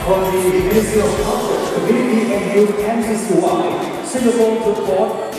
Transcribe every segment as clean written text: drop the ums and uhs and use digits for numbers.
from the Ministry of Culture, Community and Youth MCCY, Singapore to Port.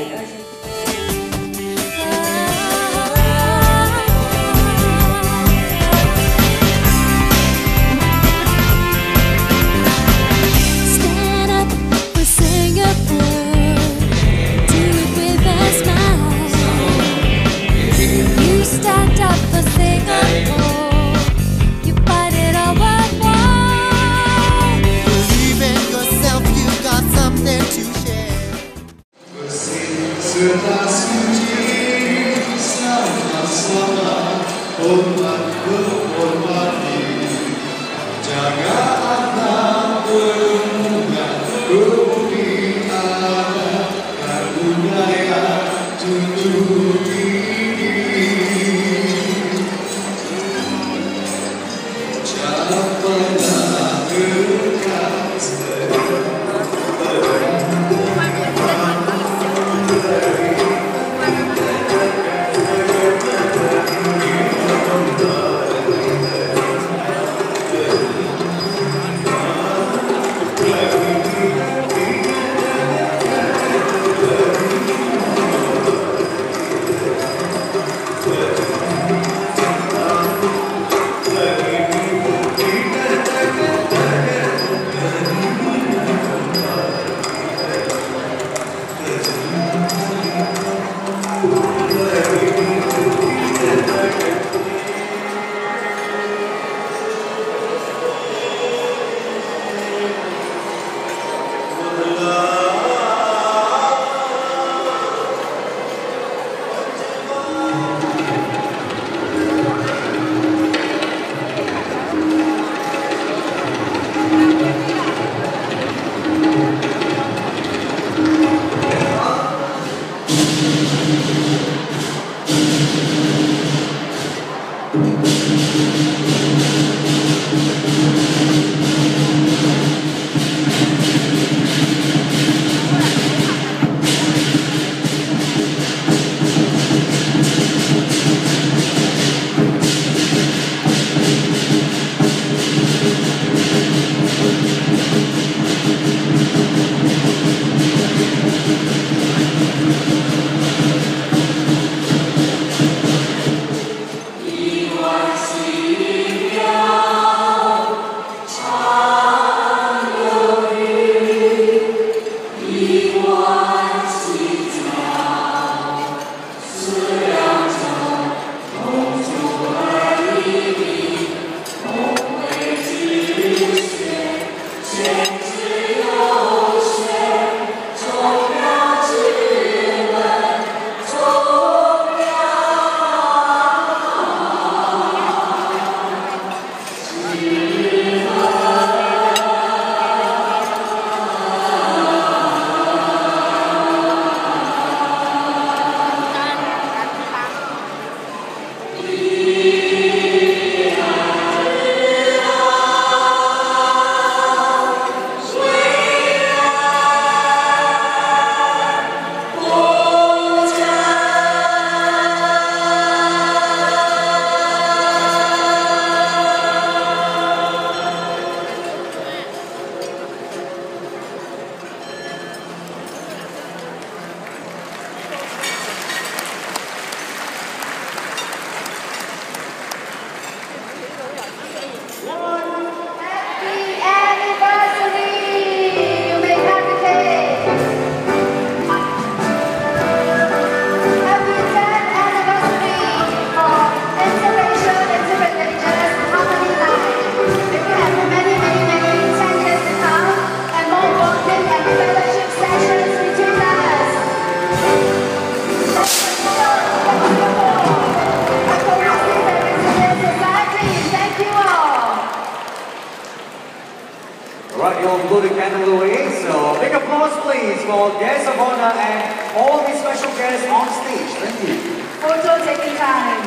Right, you'll blow the candle away, so big applause please for guests of honor and all the special guests on stage. Thank you. Photo taking time.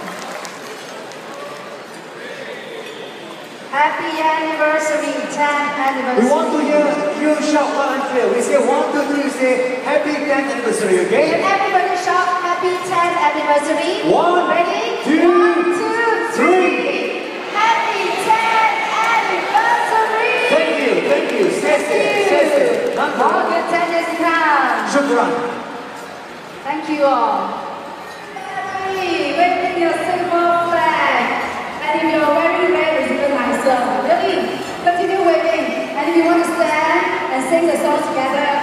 Happy anniversary, 10th anniversary. We want to hear you shout loud and clear. We say 1, 2, 3, say happy 10th anniversary, okay? Can everybody shout happy 10th anniversary? 1, ready? 2, 1, 2, 3. Happy 10th anniversary! Thank you. you. Sesi. All good 10 years to come. Shukran. Thank you all. Hey, waving your silver flag. And if you're wearing red, it's even nicer. Really, continue waving. And if you want to stand and sing the song together,